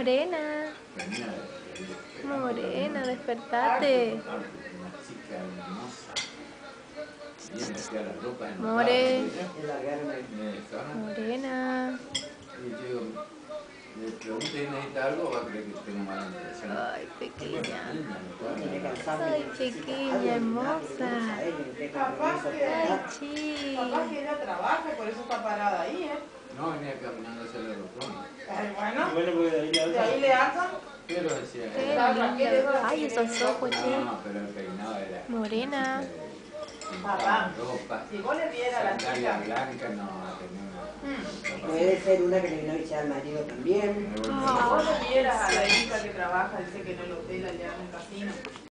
Morena, Venía morena, despertate. una chica hermosa. Y me hacía la ropa en More, me morena. Y yo digo, le pregunto si necesita algo, va a creer que tengo mala impresión. Ay, pequeña. Tiene que alzarme, Ay, necesita pequeña, algo, hermosa. capaz Ay, que ella trabaja, por eso está parada ahí, ¿eh? No, venía caminando hacia el aeropuerto. Bueno, Bueno, porque de ahí le alzan. Pero decía, Qué linda. Ay, esos ojos, che. no, pero el peinado era Morena. Papá, ropa, si vos le vieras a la sandalia chica. blanca, no, tenía una... puede ser una que le vino a visitar al marido también. Si vos le vieras a la hija que trabaja, dice que en el hotel allá en el casino.